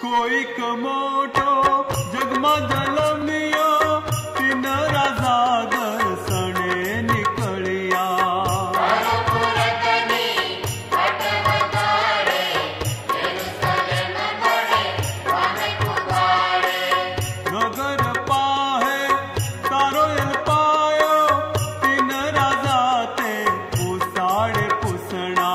कोई कमोटो जगमा जलमियो तीन राजा दर्शने निकलिया नगर पाहे तारो यल पायो तीन राजा ते पुसाड़े पुसना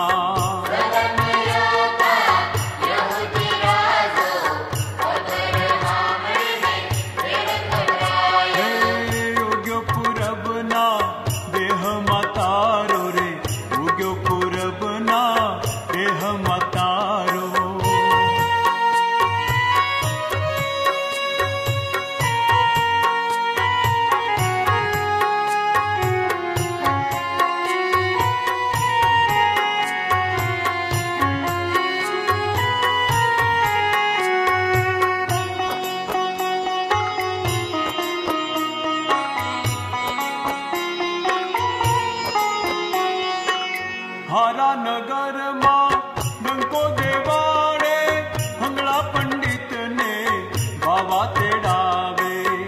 हारा नगर मां गंको देवाड़े हंगड़ा पंडित ने बाबा तेड़ावे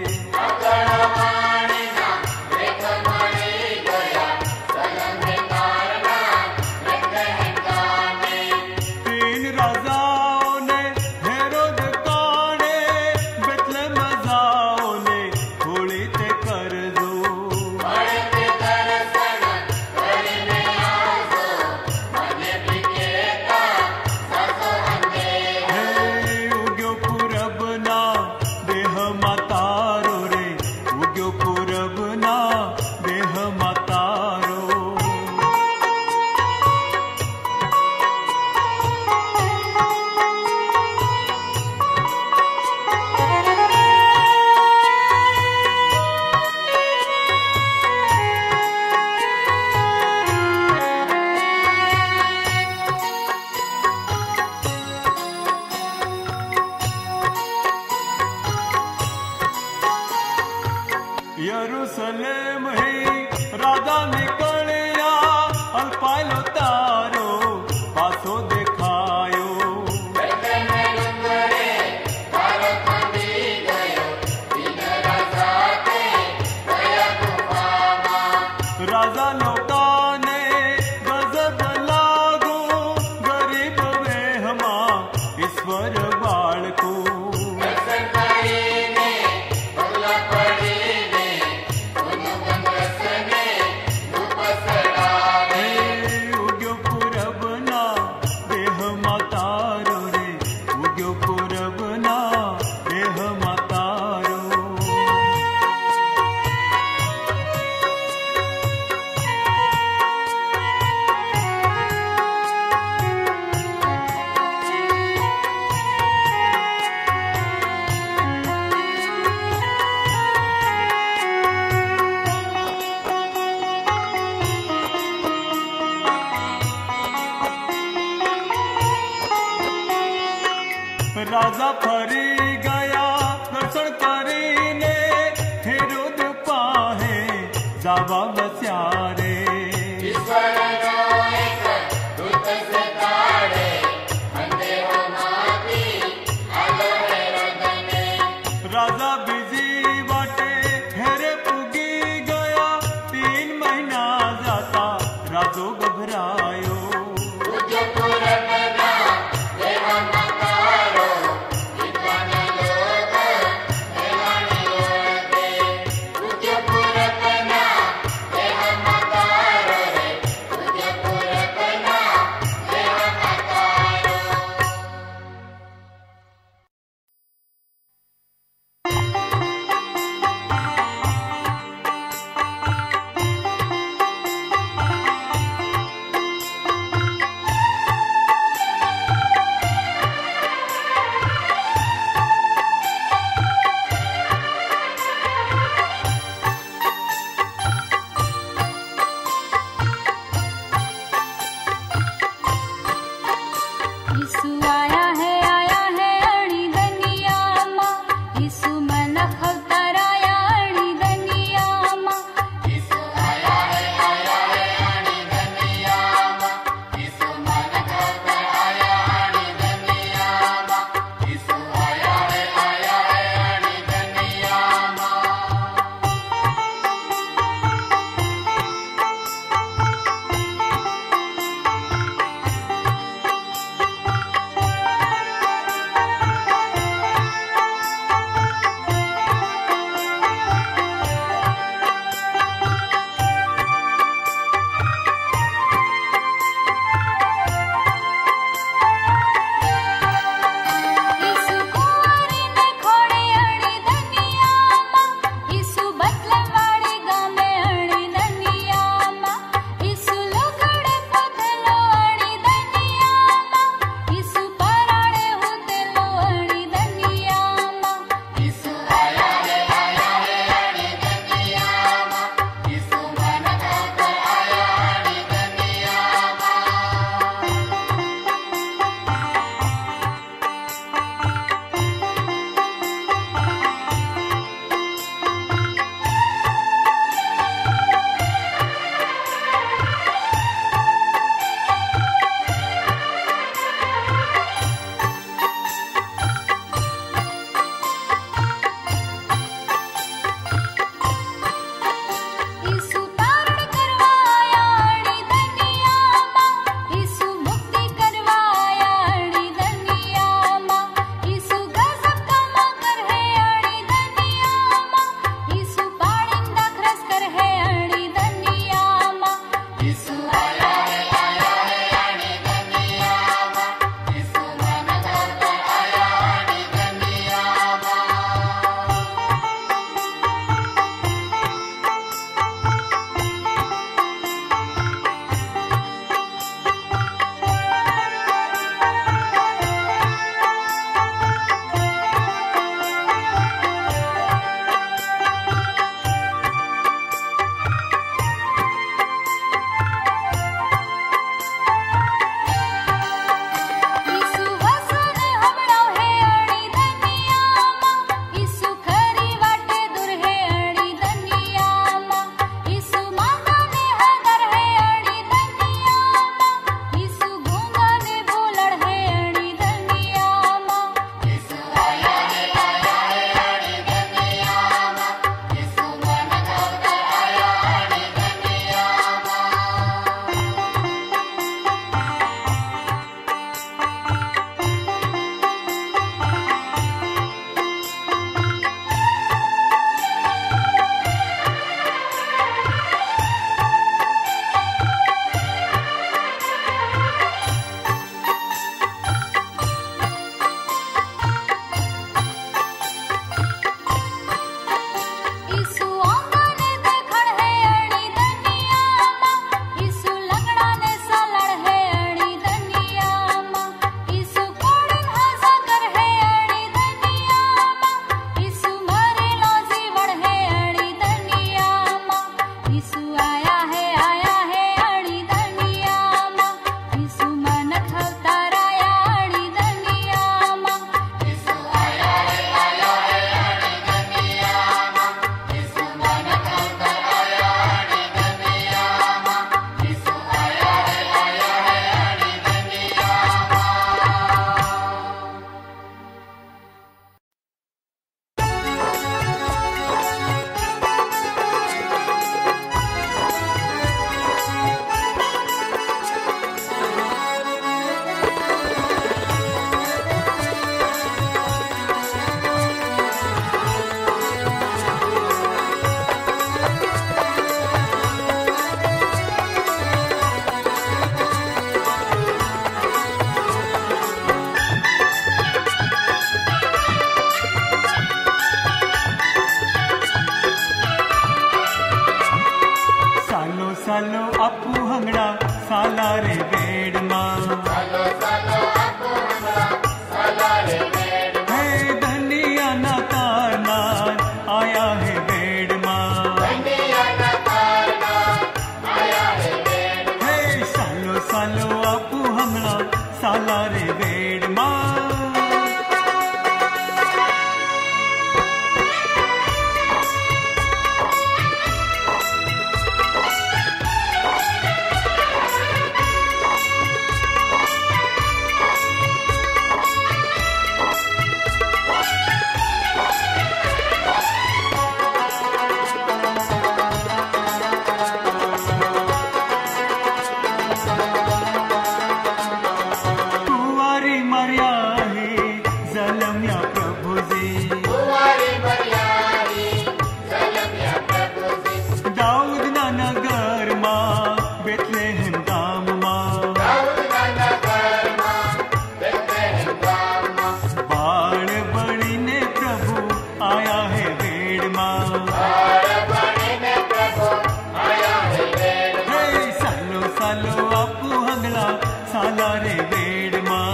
तीन राजाओं ने हेरोद काने बेतले मजाओं ने थोड़ी ते कर दो यरूशलेम ही राजा निकलिया अल्पायो तारो पासो दिखायो राजा लोका ने गजब लागो गरीब वेहमा ईश्वर बाल को राजा फरी गया दर्शन करीने हेरोद पाहे जावा बस्यारे राजा बिजी बाटे हेरे पुगी गया 3 महीना जाता राजो घबरायो सलम्या प्रभु जी कुंवारी मर्यादी सलम्या प्रभु जी दाऊद ना नगर मां बेतलेहम गाम मां दाऊद ना नगर मां बेतलेहम गाम मां बाण बणीने प्रभु आया है वेड़ मां बाण बणीने प्रभु आया है वेड़ मां हे सालो सालो आपू हंगला साला रे वेड़ मां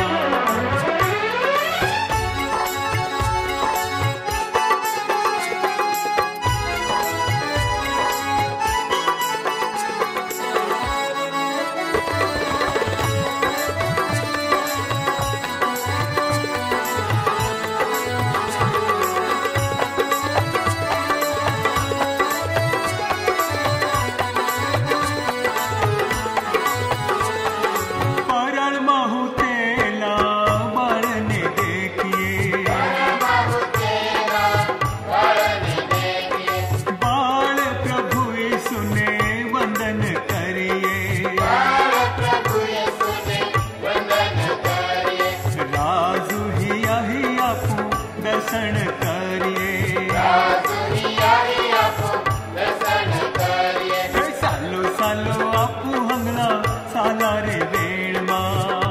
परल महु तेला बाळने देखिए बाहु तेरा बाळने देखिए बाळ प्रभु यीशु ने वंदन करिए बाळ प्रभु यीशु ने वंदन करिए राजू ही आपू दर्शन करिए राजुरिया ही आपो दर्शन करिए हे सालो सालो आपू हंगला साला रे वेड़ मां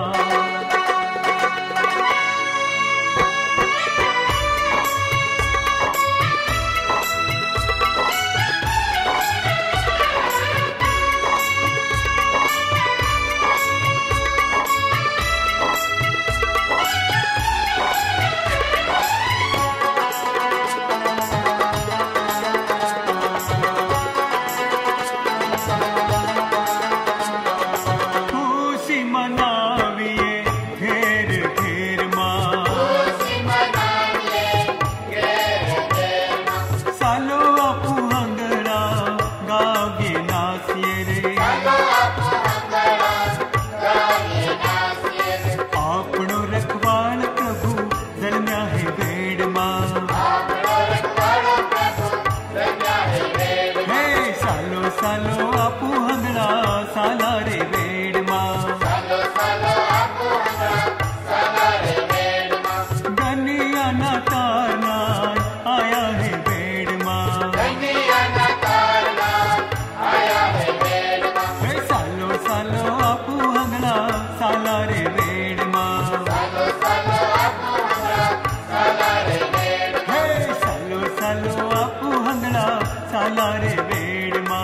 खुशी मनाविए घेर घेर मां खुशी मनाइए घेर घेर मां सालो आपू हंगला गाविए नासिए रे सालो आपो हंगड़ा गाये नासिए रे आपणो रखवाळ प्रभु जन्म्या है वेड़ मां आपणो रखवाड़ो प्रभु रंगा है वेड़ हे सालो सालो आपू हंगला साला रे वेड़ मां सालो सालो आपो हंगड़ा साला रे वेड़ मां गनिया ना तारना आया है वेड़ मां कन्हैया ना तारना आया है वेड़ मां हे सालो सालो आपू हंगला साला रे वेड़ मां सालो सालो आपो हंगड़ा साला रे वेड़ मां हे सालो सालो आपू हंगला साला रे वेड़ मां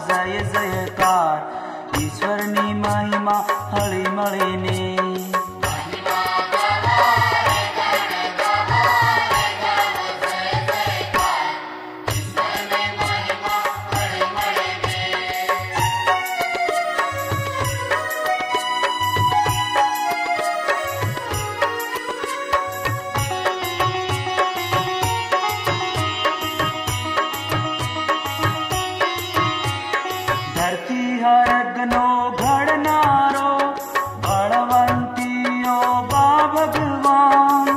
जय जयकार ईश्वरनी महिमा हळी मळीने हरगनो घड़नारो बलवंतियो बा भगवान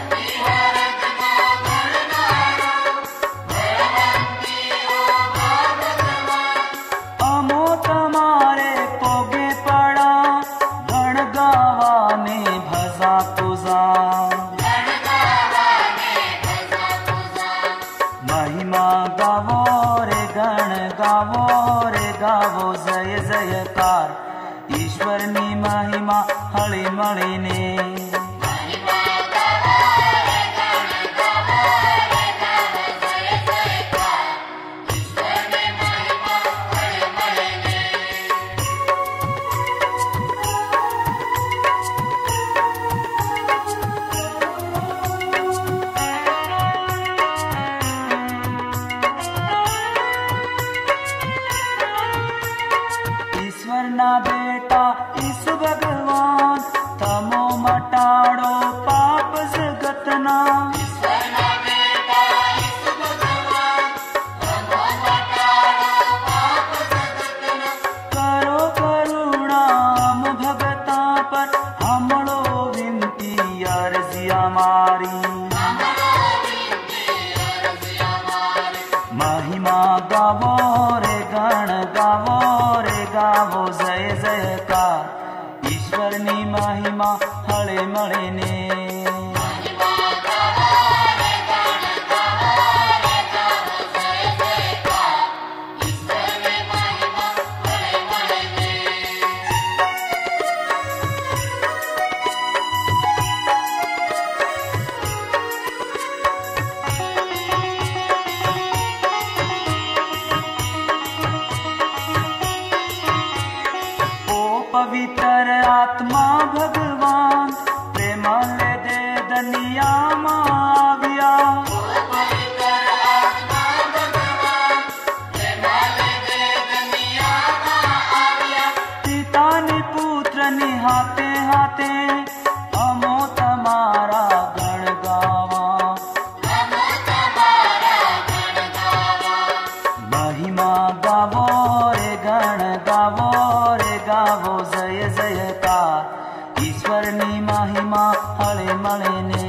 अमो तमारे पोगे पड़ा गण गावाने भजा तुझा महिमा गावो रे गण गावो रे गावो जय जयकार ईश्वरनी महिमा हळी मळीने ईश्वरना बेटा ईस भगवान तमो मटाड़ो पाप जगतना करो करुणा हम भगता पर हमड़ो विनती अर्जिया मारी महिमा गावो रे गण गावो रे गावो जय जयकार ईश्वरनी महिमा हळे मळीने पवित्र आत्मा भगवान प्रेम ले दे दुनिया माविया पिता नि पुत्र नि हाथे हाथे अमो तमारा गण गावा महिमा गावो रे गण गावो रे गावो जय जयकार ईश्वरनी महिमा हळे मळीने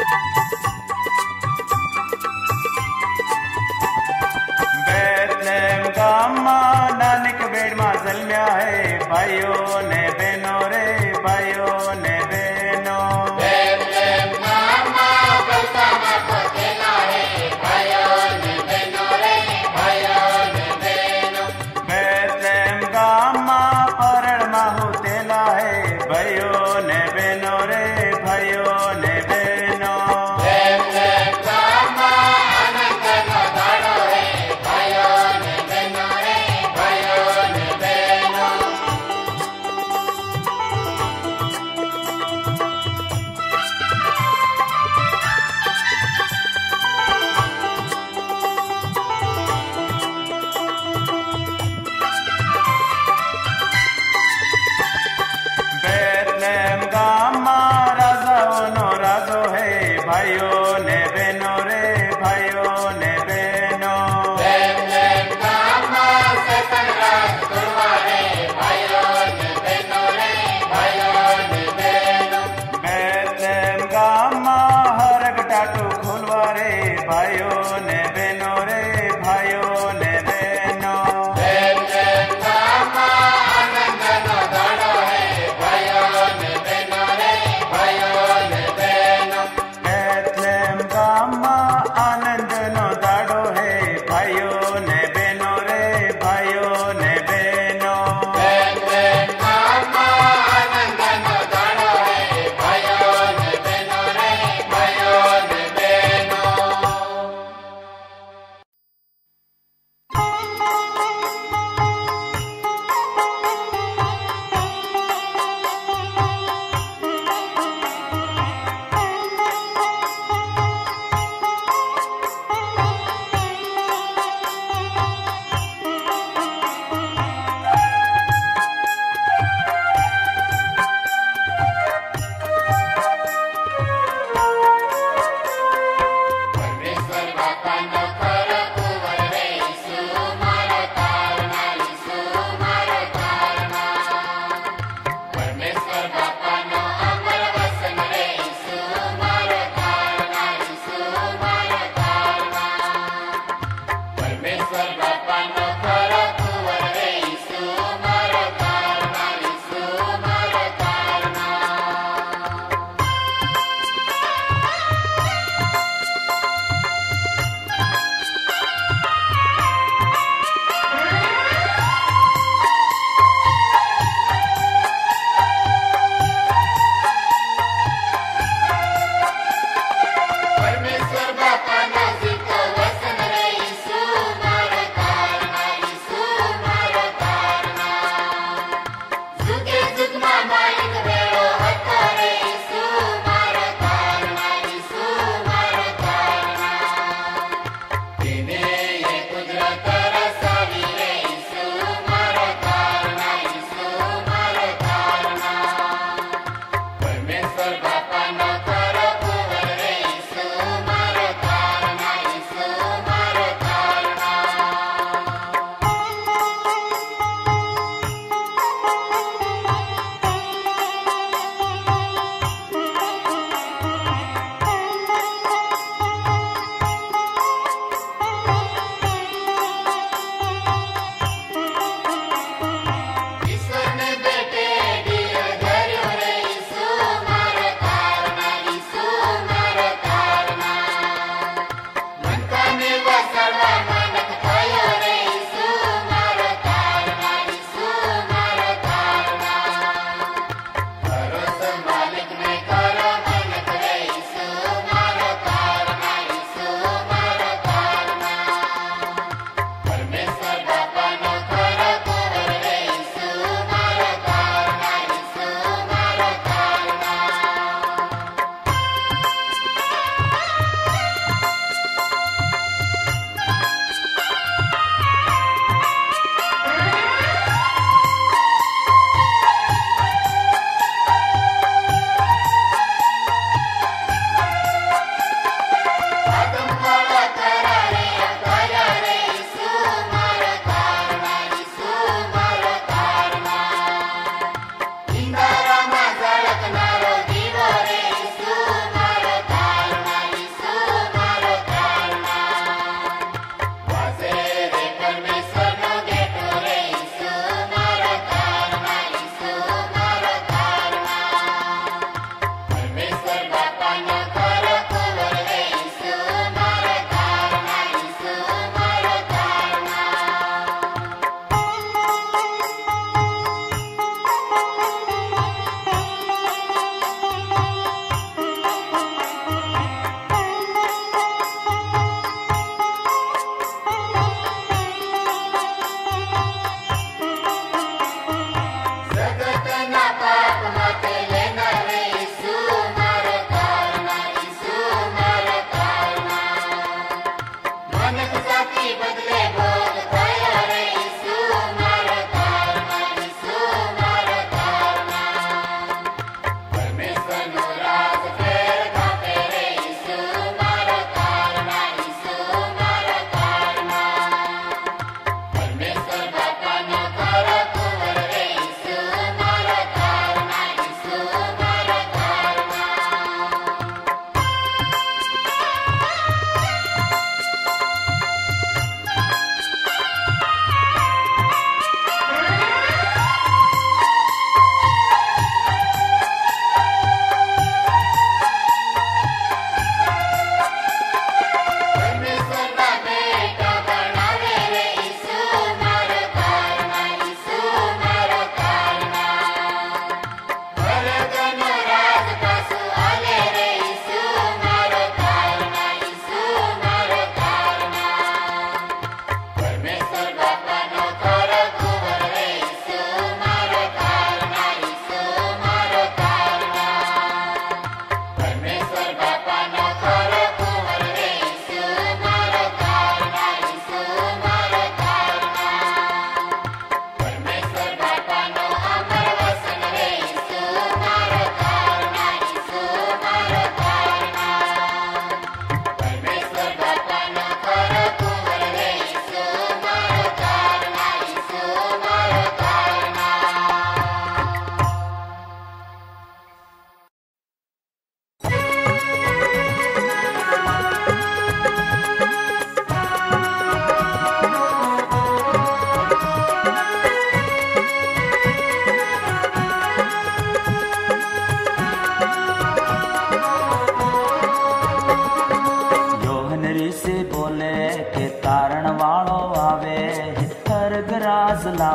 बेतलेहम गामમાં નાનક બેડમાં જન્મ્યા હે ભાઈઓ ને બહેનો રે ભાઈઓ ને બહેનો બેતલેહમ ગામમાં પ્રથમ પોતેલા હે ભાઈઓ ને બહેનો રે ભાઈઓ ને બહેનો બેતલેહમ ગામમાં પરણમાં હોતેલા હે ભાઈઓ ને બહેનો રે ભાઈઓ ને બહેનો બેતલેહમ ગામમાં આનંદનો દાડો હે ભાઈઓ ને બહેનો રે ભાઈઓ ને બહેનો બેતલેહમ ગામમાં રાજાઓનો રાજો હે ભાઈઓ ને બહેનો રે ભાઈઓ ને બહેનો બેતલેહમ ગામમાં સતરાજ કરવા રે ભાઈઓ ને બહેનો રે ભાઈઓ ને બહેનો બેતલેહમ ગામમાં હરગ ટાટું ખોલવા રે ભાઈઓ ને બહેનો રે ભાઈઓ ને બહેનો બેતલેહમ ગામમાં આનંદનો દાડો હે ભાઈઓ ને બહેનો રે ભાઈઓ ને બહેનો બેતલેહમ ગામમાં આનંદનો દાડો હે ભાઈઓ ને બહેનો રે ભાઈઓ ને બહેનો બેતલેહમ ગામમાં આનંદનો દાડો હે ભાઈઓ ને બહેનો રે ભાઈઓ ને બહેનો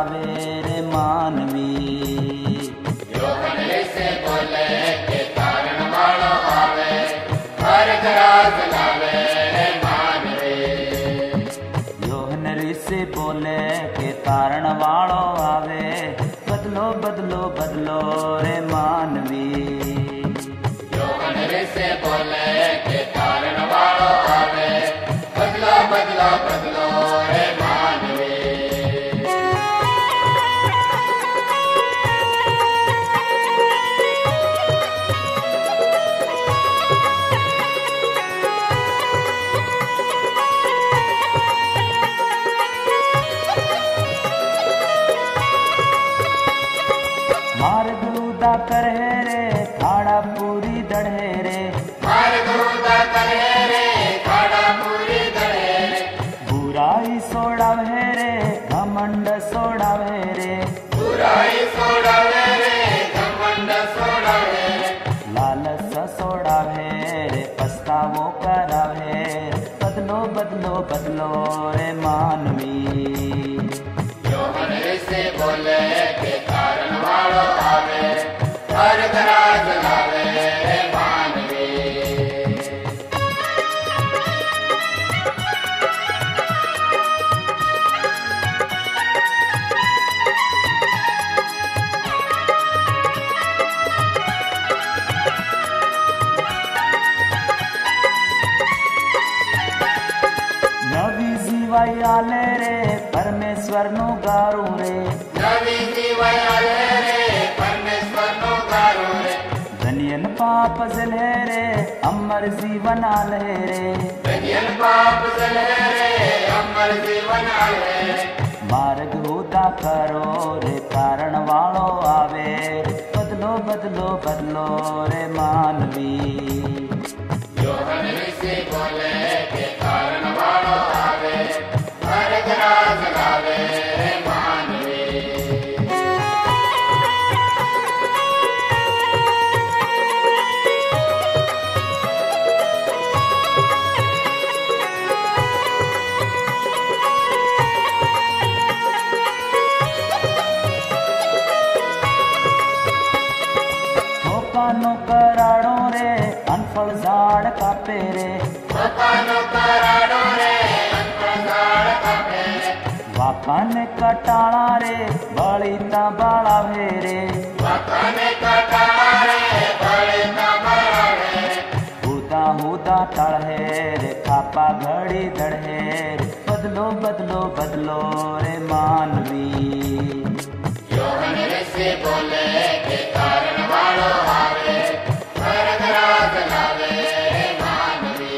आवे रे मानवी। योगन से बोले के तारण वालो आवे, स्वर्ग राज लावे रे मानवी। योगन से बोले के तारण वालो आवे, बदलो बदलो बदलो रे मानवी। योगन से बोले के तारण वालो आवे, बदलो बदलो बदलो रे मानवी। मार्ग उदा करे रे खाड़ा पूरी दढ़े रे, मार्ग उदा करे रे खाड़ा पूरी दढ़े रे। बुराई सोड़ावे रे घमंड सोड़ावे रे, बुराई सोड़ावे रे घमंड सोड़ावे रे। लालच सोड़ावे रे पछतावो करावे, बदलो बदलो बदलो रे मानवी। योगन से बोले के तारण वालो आवे, स्वर्ग राज लावे रे मानवी। नवी जीवाई आले रे परमेश्वर नु गारू रे, नवी जीवयाले रे परमेश्वर नो गारो रे। धनियन पाप जले रे अमर जीवन आले रे, धनियन पाप जले रे अमर जीवन आले रे। मार्ग उदा करो रे कारण वालो आवे, बदलो बदलो बदलो रे मानवी। योगन से बोले के तारण वालो आवे, स्वर्ग राज लावे रे मानवी। ठोकानो कराड़ो रे अनफल झाड़ कापे रे, सोपानो कराड़ो रे अनप्रसार कापे रे। वाकाने कटाड़ा रे बलिता बाड़ावे रे, वकाने कटाड़ा रे बड़े ना बड़ावे रे। हुदा हुदा तड़हे रे खापा घड़ी दढ़े रे, बदलो बदलो बदलो रे मानवी। योगन से बोले के तारण वालो आवे, स्वर्ग राज लावे रे मानवी।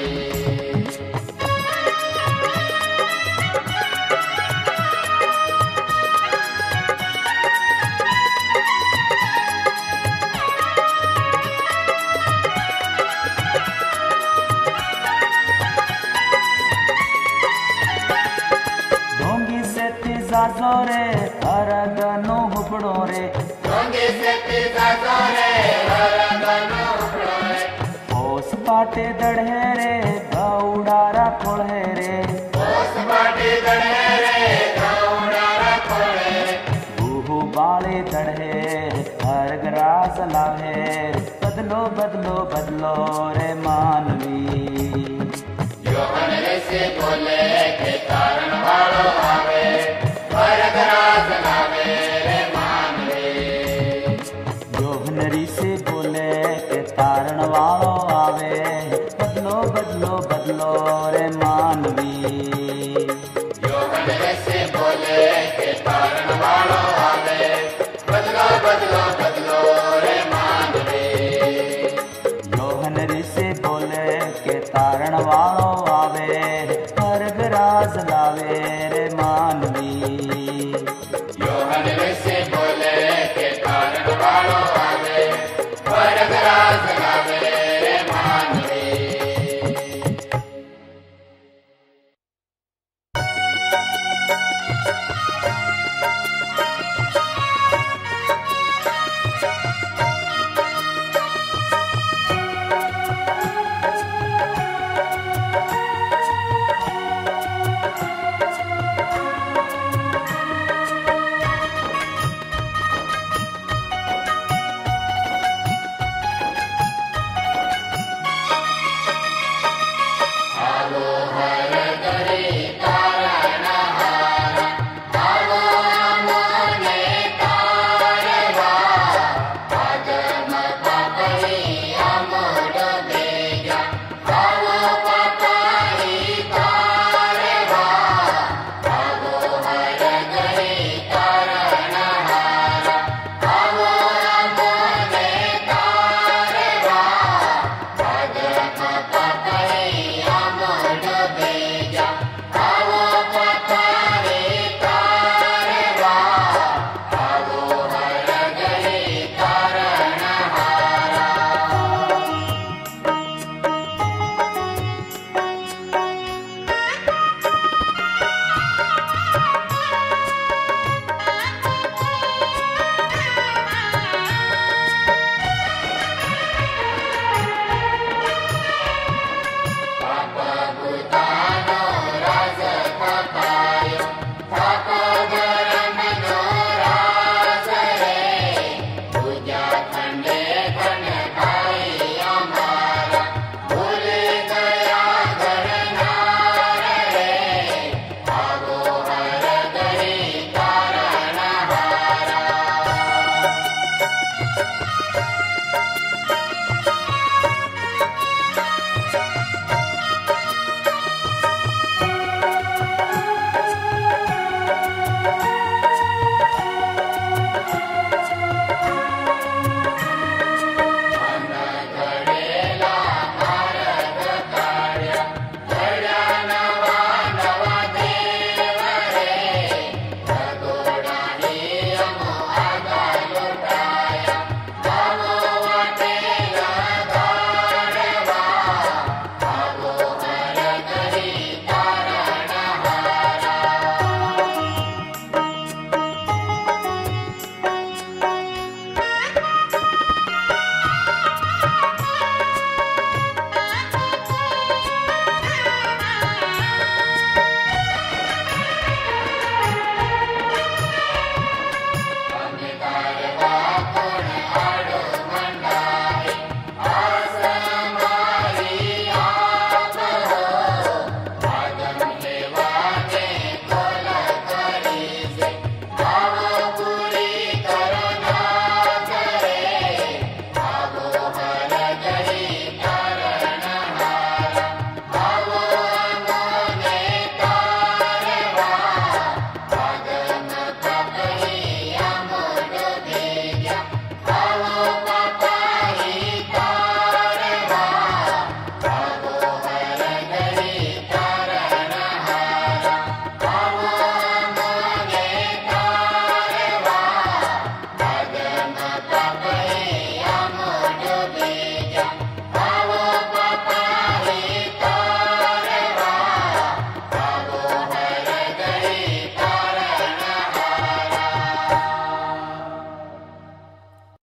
ढोंगी से तिजाजो रे हरगनो हुबड़ो रे, डोंगे से पिता जोरे हरगनो उपड़ो रे। होस पाटे दढ़े रे गौड़ारा खोड़े रे, ओस बाटी दड़े रे गौड़ारा खोड़े रे। बूहू बाले दढ़े रे हर ग्रास लावे रे, बदलो बदलो बदलो रे मानवी। योगन से बोले के तारण वालो आवे, स्वर्ग राज लावे रे मानवी। जोहनरी से बोले के तारण वालो आवे, बदलो बदलो बदलो रे मानवी। योगन से बोले के तारण वालो आवे, बदलो बदलो बदलो रे मानवी। जोहनरी से बोले के तारण वालो आवे, स्वर्ग राज लावे रे मानवी। योगन से बोले के तारण वालो आवे, स्वर्ग राज लावे रे मानवी। माता